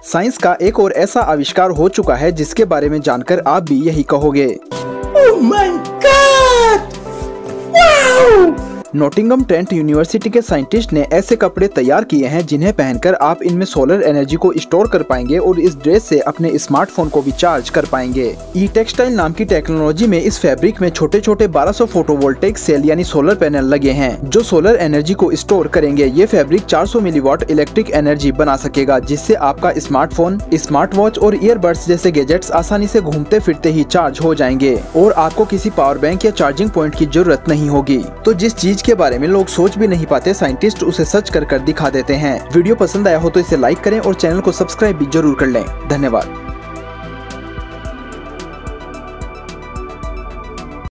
Science का एक और ऐसा आविष्कार हो चुका है जिसके बारे में जानकर आप भी यही कहोगे, oh my God, wow! Nottingham Trent university के साइंटिस्ट ने ऐसे कपड़े तैयार किए हैं जिन्हें पहनकर आप इनमें सोलर एनर्जी को स्टोर कर पाएंगे और इस ड्रेस से अपने स्मार्टफोन को भी चार्ज कर पाएंगे। ई टेक्सटाइल नाम की टेक्नोलॉजी में इस फैब्रिक में छोटे छोटे 1200 फोटोवोल्टेइक सेल यानी सोलर पैनल लगे हैं जो सोलर एनर्जी को स्टोर करेंगे। ये फैब्रिक 400 मिलीवाट इलेक्ट्रिक एनर्जी बना सकेगा जिससे आपका स्मार्टफोन, स्मार्ट वॉच और ईयरबड्स जैसे गैजेट्स आसानी से घूमते फिरते ही चार्ज हो जाएंगे और आपको किसी पावर बैंक या चार्जिंग पॉइंट की जरूरत नहीं होगी। तो जिस चीज के बारे में लोग सोच भी नहीं पाते, साइंटिस्ट उसे सच कर दिखा देते हैं। वीडियो पसंद आया हो तो इसे लाइक करें और चैनल को सब्सक्राइब भी जरूर कर लें। धन्यवाद।